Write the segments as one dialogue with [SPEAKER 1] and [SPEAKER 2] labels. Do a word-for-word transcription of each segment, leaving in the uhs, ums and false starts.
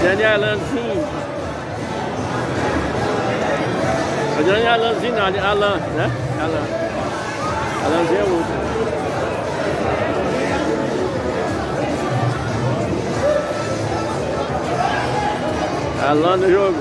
[SPEAKER 1] Adriane e Alanzinho. Adriane e Alanzinho, não, Alan, né? Alan. Alanzinho é o outro. Alan no jogo.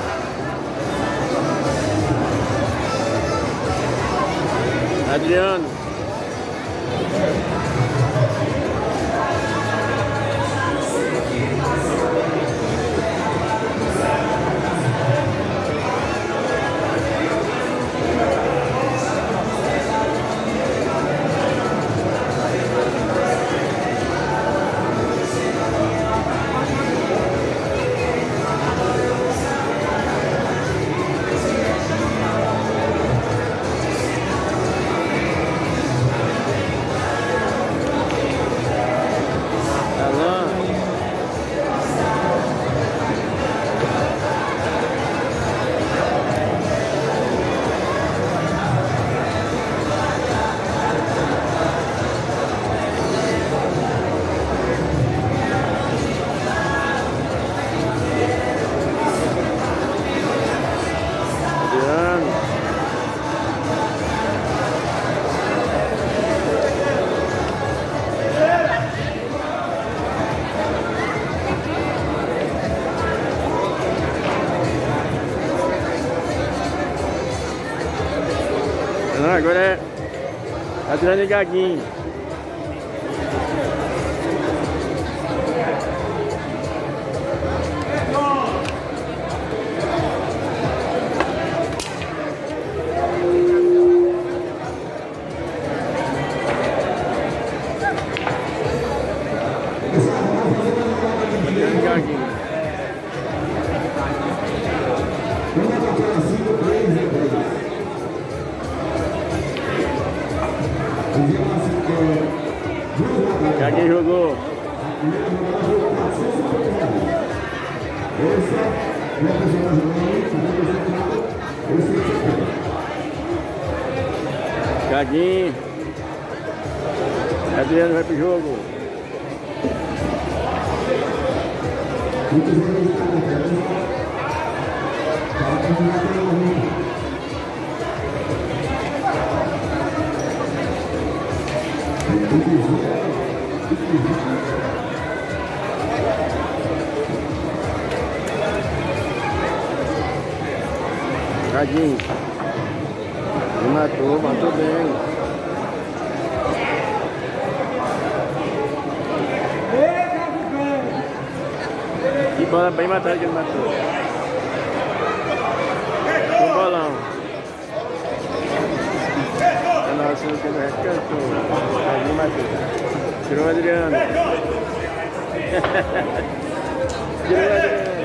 [SPEAKER 1] Adriano. Agora é Adriano e Gaguinho. Adriano e Gaguinho. Gaguinho jogou. Gaguinho. Adriano vai pro jogo. Gaguinho. Ele matou, matou bem. Que bola bem matada que ele matou. Com o bolão. Nossa, não tem mais cantor. Gaguinho matou. Tirou o Adriano. Tirou o Adriano.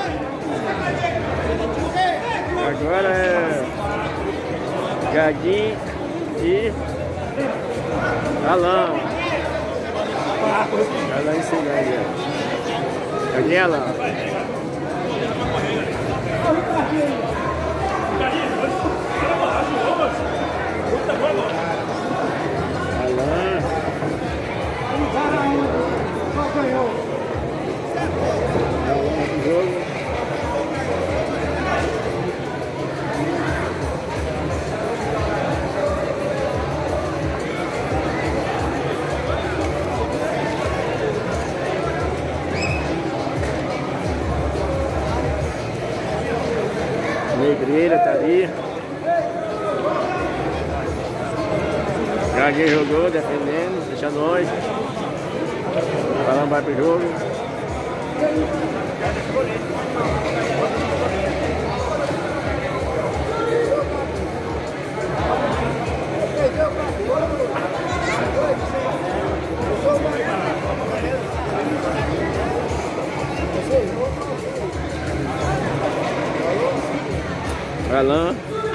[SPEAKER 1] Agora é Gaguinho e Alan. Alan em Ceilândia. Gaguinho e Alan. Alan. Jogo. Negreira tá ali. Gaguinho jogou, defendendo, deixa nós. O Alan vai pro jogo. Alan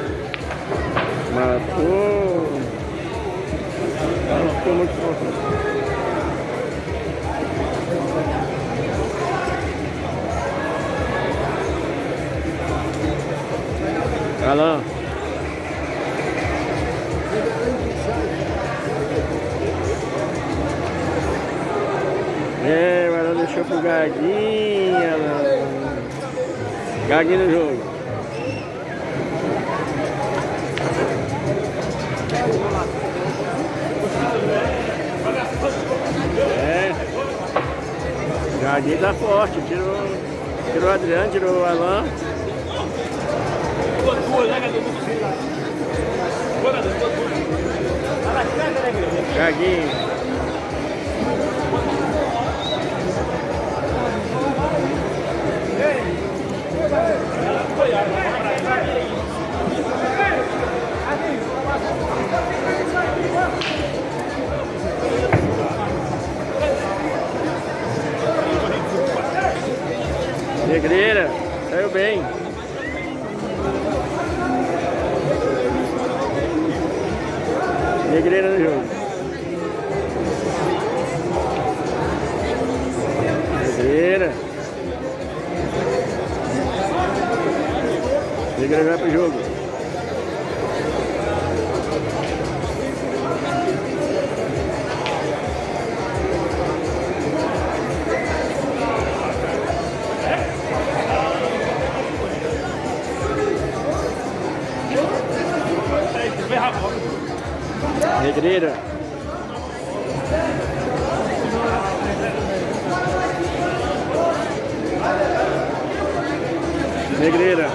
[SPEAKER 1] matou. Ela ficou muito forte. Alan. É, Ela deixou pro Gaguinho, ela... Gaguinho no jogo. É. Gaguinho tá forte, tirou, tirou o Adriano, tirou o Alan. Gaguinho. Negreira, saiu bem. Negreira no jogo. Negreira. Negreira vai pro jogo. Negreira. Negreira.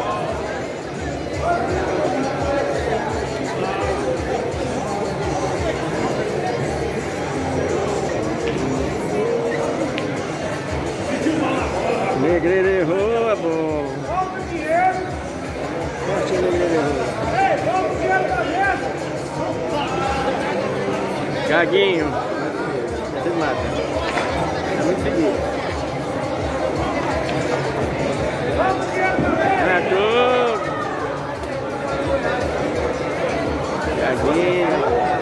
[SPEAKER 1] Negreira errou a bola. Negreira errou. Gaguinho. Você mata. É muito seguido. Matou. Gaguinho.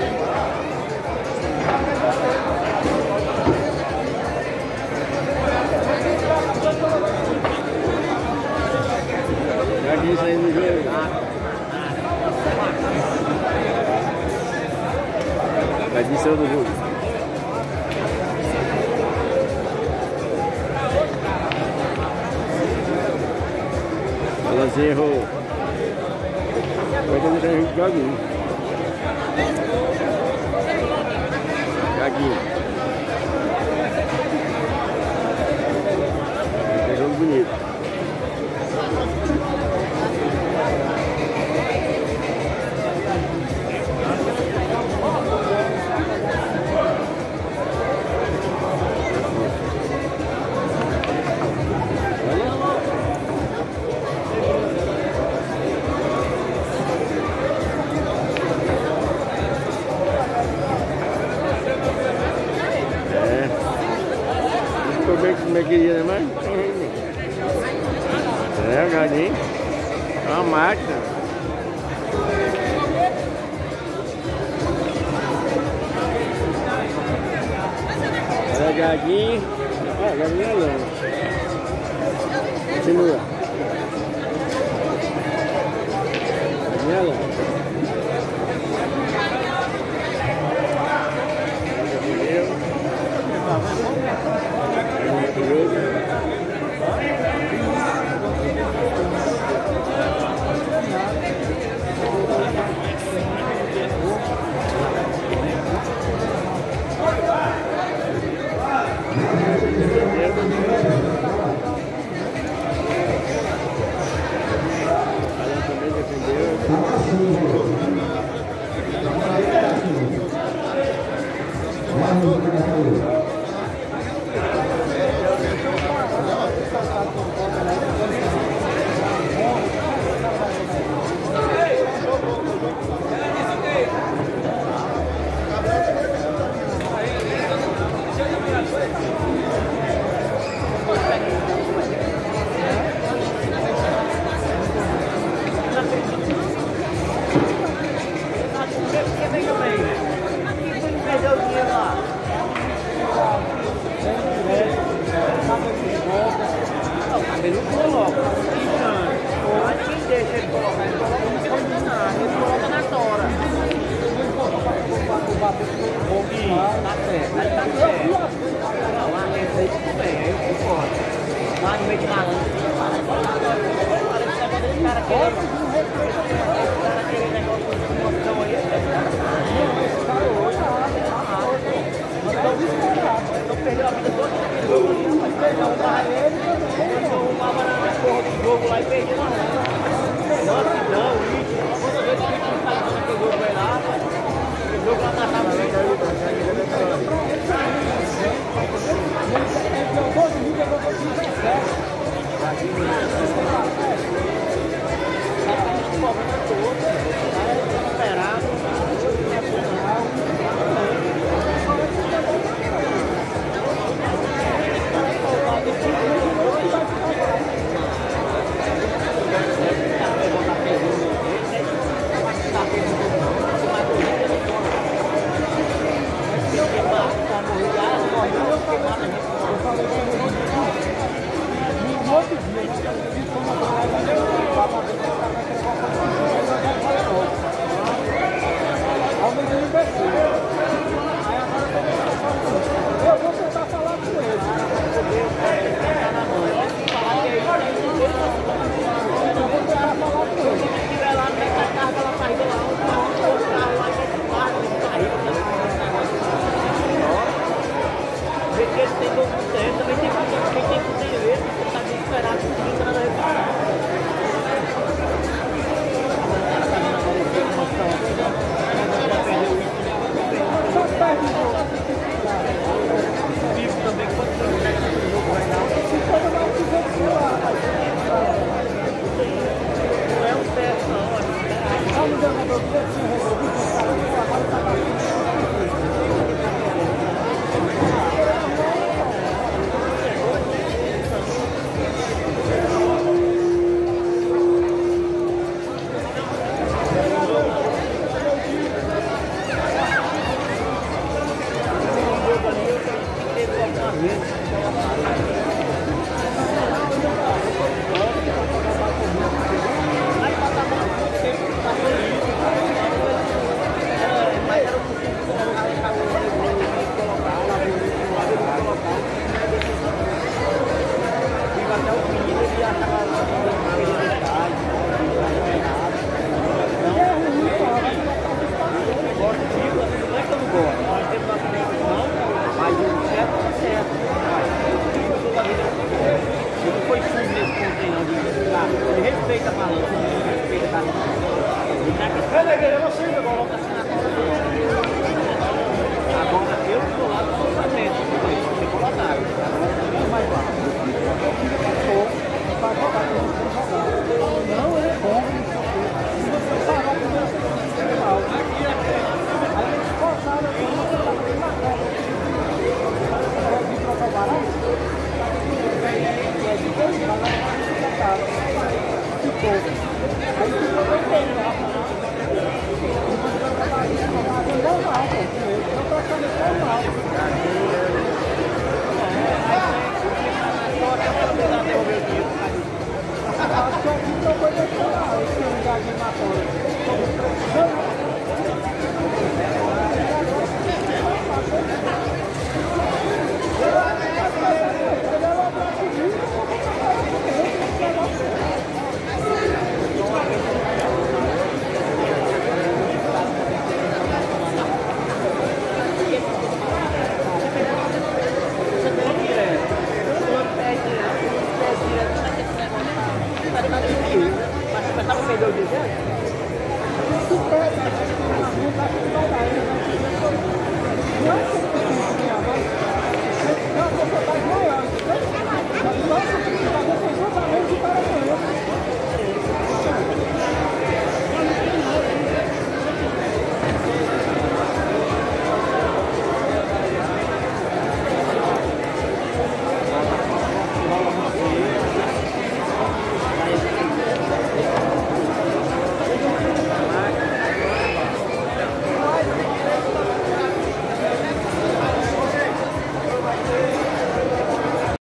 [SPEAKER 1] Gaguinho saindo do jogo. Gaguinho saiu do jogo. Alanzinho errou. Vai ter que deixar Gaguinho. Gaguinho. É jogo bonito. Como é que iria, né? É, o Gaguinho. É uma máquina. É o Gaguinho. Ah, o Gaguinho é longe. Continua. Gaguinho é longe. Ele não coloca. Antes quem deixa ele colocar, ele coloca no condicionado, ele coloca na tora. Tá certo, aí tá certo. Não, esse aí tudo bem.
[SPEAKER 2] meio de malandro. Parece cara querendo negócio de emoção aí. Não, esse cara hoje não perdeu a vida toda naquele jogo ali, rapaz. Perdeu o carro ele também. Eu arrumava na porra do jogo lá e perdi na rua. Nossa, não, o Ítio. Quantas vezes o Ítio não saiu naquele jogo aí lá, rapaz? O jogo lá matava o Ítio. Até o fim, ele ia acabar